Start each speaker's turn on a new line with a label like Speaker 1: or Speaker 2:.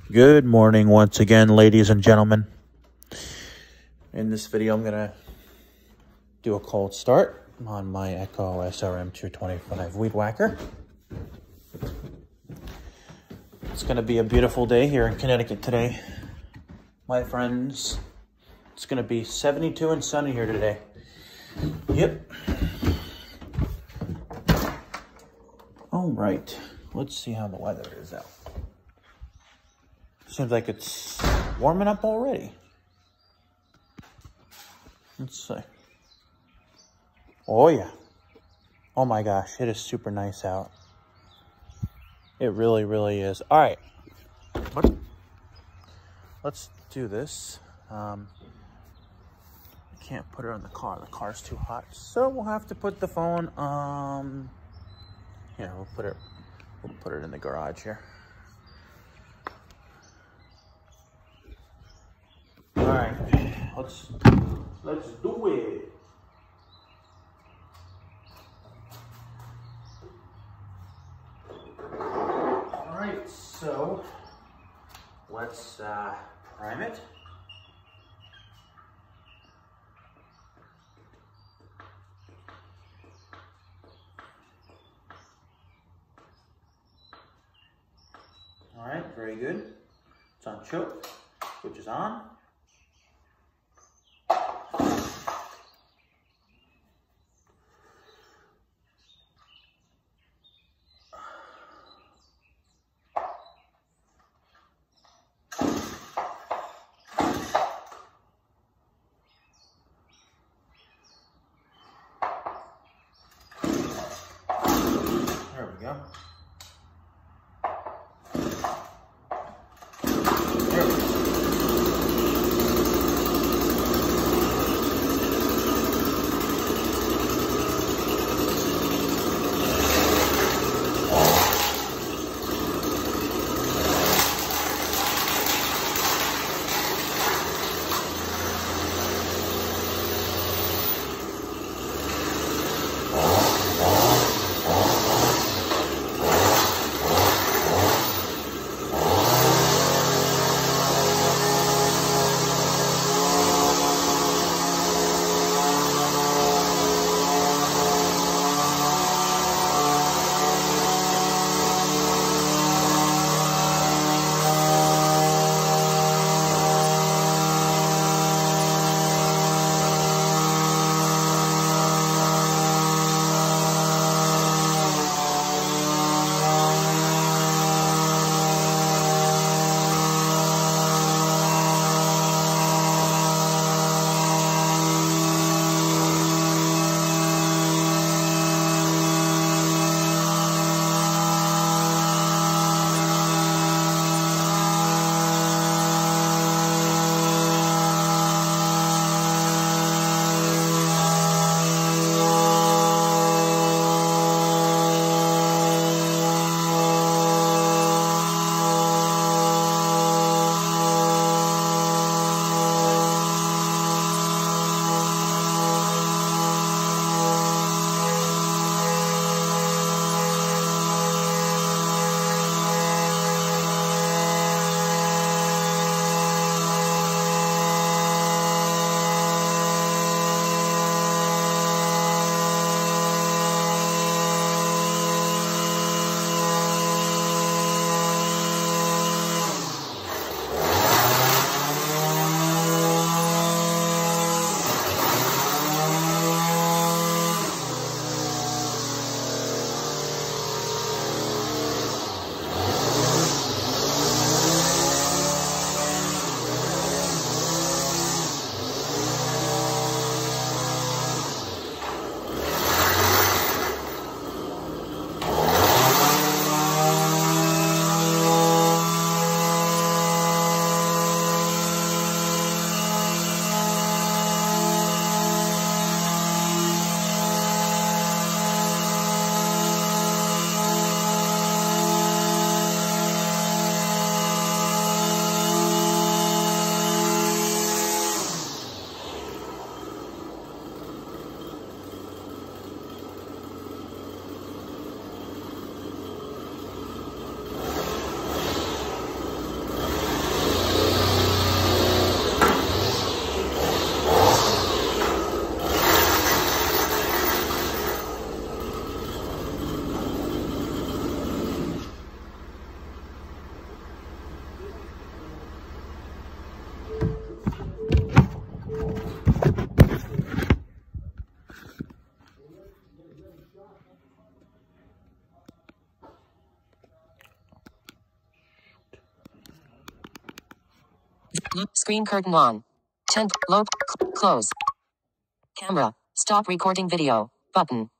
Speaker 1: Good morning once again, ladies and gentlemen. In this video, I'm going to do a cold start on my Echo SRM 225 Weed Whacker. It's going to be a beautiful day here in Connecticut today, my friends. It's going to be 72 and sunny here today. Yep. All right, let's see how the weather is out. Seems like it's warming up already. Let's see. Oh yeah. Oh my gosh, it is super nice out. It really, really is. All right. Let's do this. I can't put it in the car. The car's too hot. So we'll have to put the phone, yeah, we'll put it in the garage here. All right, let's do it. All right, so let's prime it. All right, very good. It's on choke, which is on. There we go.
Speaker 2: Screen curtain on. 10. Load. Close. Camera. Stop recording video. Button.